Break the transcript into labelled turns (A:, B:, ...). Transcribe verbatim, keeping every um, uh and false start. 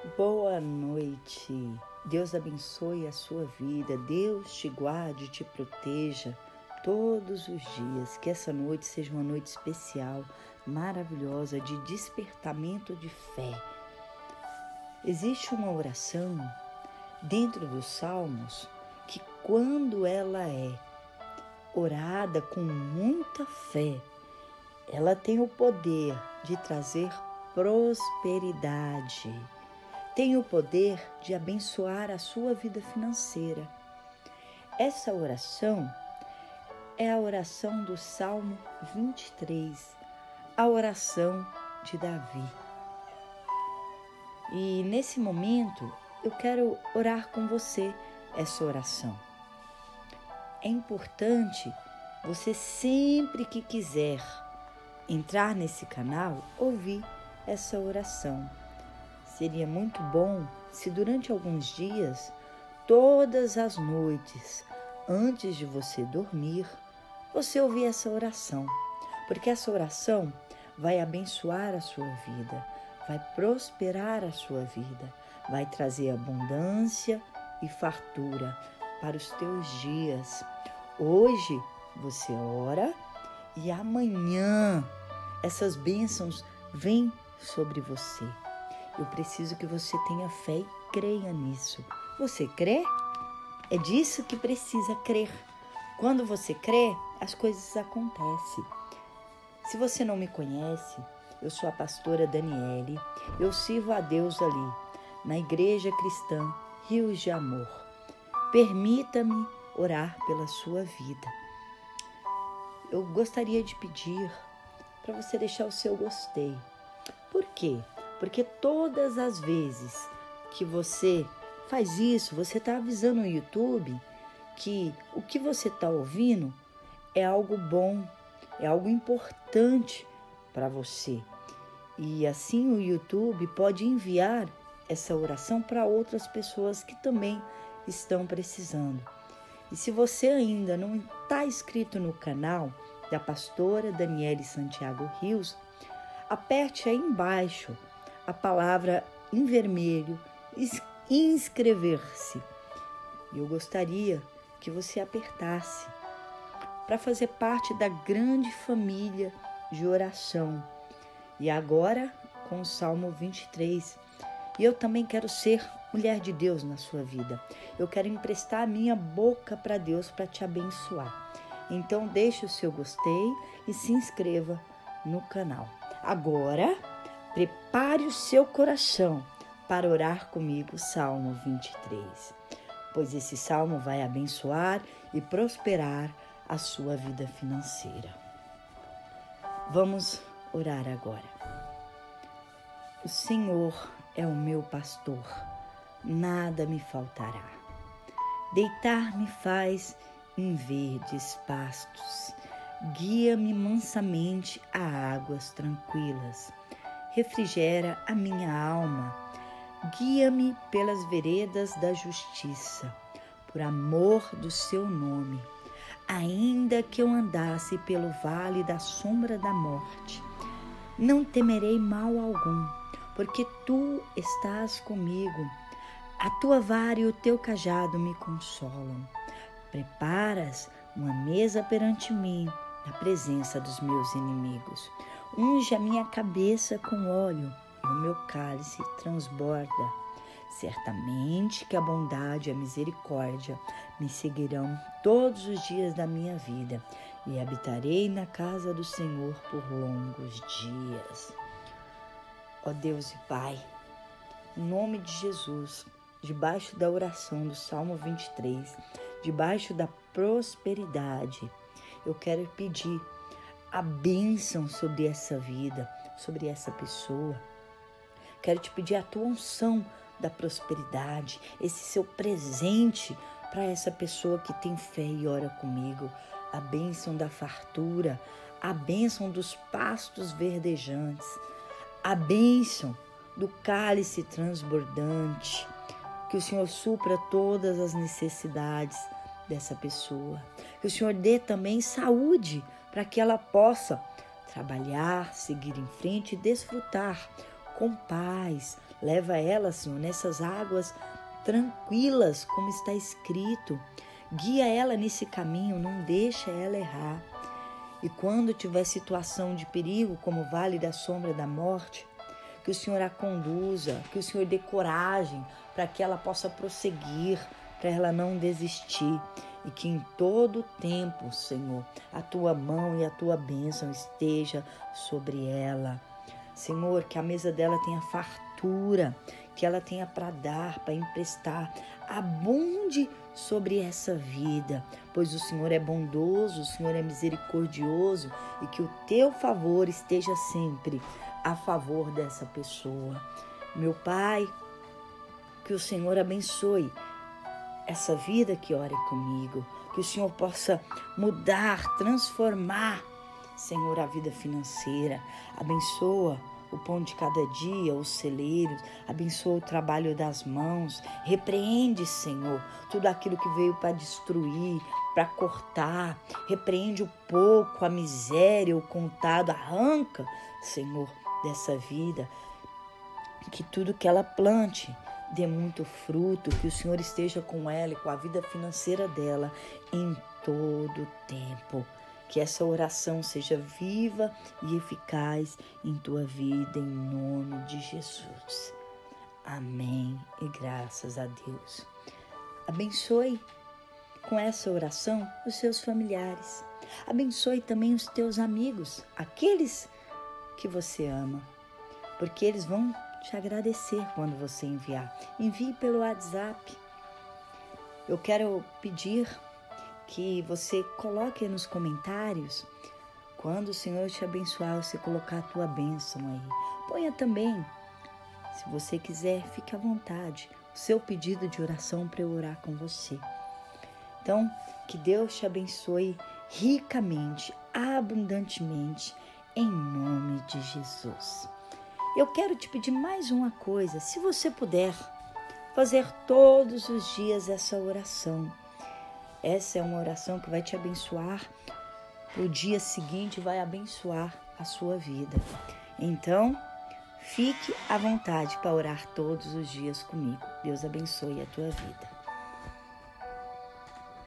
A: Boa noite. Deus abençoe a sua vida. Deus te guarde e te proteja todos os dias. Que essa noite seja uma noite especial, maravilhosa, de despertamento de fé. Existe uma oração dentro dos Salmos que, quando ela é orada com muita fé, ela tem o poder de trazer prosperidade. Tem o poder de abençoar a sua vida financeira. Essa oração é a oração do Salmo vinte e três, a oração de Davi. E nesse momento eu quero orar com você essa oração. É importante você, sempre que quiser entrar nesse canal, ouvir essa oração. Seria muito bom se durante alguns dias, todas as noites, antes de você dormir, você ouvir essa oração, porque essa oração vai abençoar a sua vida, vai prosperar a sua vida, vai trazer abundância e fartura para os teus dias. Hoje você ora e amanhã essas bênçãos vêm sobre você. Eu preciso que você tenha fé e creia nisso. Você crê? É disso que precisa crer. Quando você crê, as coisas acontecem. Se você não me conhece, eu sou a pastora Daniele. Eu sirvo a Deus ali, na Igreja Cristã Rios de Amor. Permita-me orar pela sua vida. Eu gostaria de pedir para você deixar o seu gostei. Por quê? Porque todas as vezes que você faz isso, você está avisando o YouTube que o que você está ouvindo é algo bom, é algo importante para você. E assim o YouTube pode enviar essa oração para outras pessoas que também estão precisando. E se você ainda não está inscrito no canal da pastora Daniele Santiago Rios, aperte aí embaixo a palavra em vermelho, inscrever-se. Eu gostaria que você apertasse para fazer parte da grande família de oração. E agora com o Salmo vinte e três. E eu também quero ser mulher de Deus na sua vida. Eu quero emprestar a minha boca para Deus para te abençoar. Então deixe o seu gostei e se inscreva no canal. Agora, prepare o seu coração para orar comigo o Salmo vinte e três, pois esse salmo vai abençoar e prosperar a sua vida financeira. Vamos orar agora. O Senhor é o meu pastor, nada me faltará. Deitar-me faz em verdes pastos, guia-me mansamente a águas tranquilas. Refrigera a minha alma, guia-me pelas veredas da justiça, por amor do seu nome. Ainda que eu andasse pelo vale da sombra da morte, não temerei mal algum, porque tu estás comigo. A tua vara e o teu cajado me consolam. Preparas uma mesa perante mim, na presença dos meus inimigos. Unge a minha cabeça com óleo e o meu cálice transborda. Certamente que a bondade e a misericórdia me seguirão todos os dias da minha vida e habitarei na casa do Senhor por longos dias. Ó Deus e Pai, em nome de Jesus, debaixo da oração do Salmo vinte e três, debaixo da prosperidade, eu quero pedir a bênção sobre essa vida, sobre essa pessoa. Quero te pedir a tua unção da prosperidade, esse seu presente para essa pessoa que tem fé e ora comigo. A bênção da fartura, a bênção dos pastos verdejantes, a bênção do cálice transbordante. Que o Senhor supra todas as necessidades dessa pessoa. Que o Senhor dê também saúde para que ela possa trabalhar, seguir em frente e desfrutar com paz. Leva ela, Senhor, nessas águas tranquilas, como está escrito. Guia ela nesse caminho, não deixa ela errar. E quando tiver situação de perigo, como o vale da sombra da morte, que o Senhor a conduza, que o Senhor dê coragem para que ela possa prosseguir, para ela não desistir. E que em todo tempo, Senhor, a tua mão e a tua bênção esteja sobre ela. Senhor, que a mesa dela tenha fartura, que ela tenha para dar, para emprestar. Abunde sobre essa vida, pois o Senhor é bondoso, o Senhor é misericordioso e que o teu favor esteja sempre a favor dessa pessoa. Meu Pai, que o Senhor abençoe essa vida que ora comigo, que o Senhor possa mudar, transformar, Senhor, a vida financeira. Abençoa o pão de cada dia, os celeiros, abençoa o trabalho das mãos, repreende, Senhor, tudo aquilo que veio para destruir, para cortar, repreende o pouco, a miséria, o contado, arranca, Senhor, dessa vida, que tudo que ela plante dê muito fruto, que o Senhor esteja com ela e com a vida financeira dela em todo o tempo. Que essa oração seja viva e eficaz em tua vida, em nome de Jesus. Amém e graças a Deus. Abençoe com essa oração os seus familiares. Abençoe também os teus amigos, aqueles que você ama, porque eles vão te agradecer quando você enviar. Envie pelo WhatsApp. Eu quero pedir que você coloque nos comentários, quando o Senhor te abençoar, você colocar a tua bênção aí. Ponha também, se você quiser, fique à vontade, o seu pedido de oração para eu orar com você. Então, que Deus te abençoe ricamente, abundantemente, em nome de Jesus. Eu quero te pedir mais uma coisa, se você puder, fazer todos os dias essa oração. Essa é uma oração que vai te abençoar para o dia seguinte, vai abençoar a sua vida. Então, fique à vontade para orar todos os dias comigo. Deus abençoe a tua vida.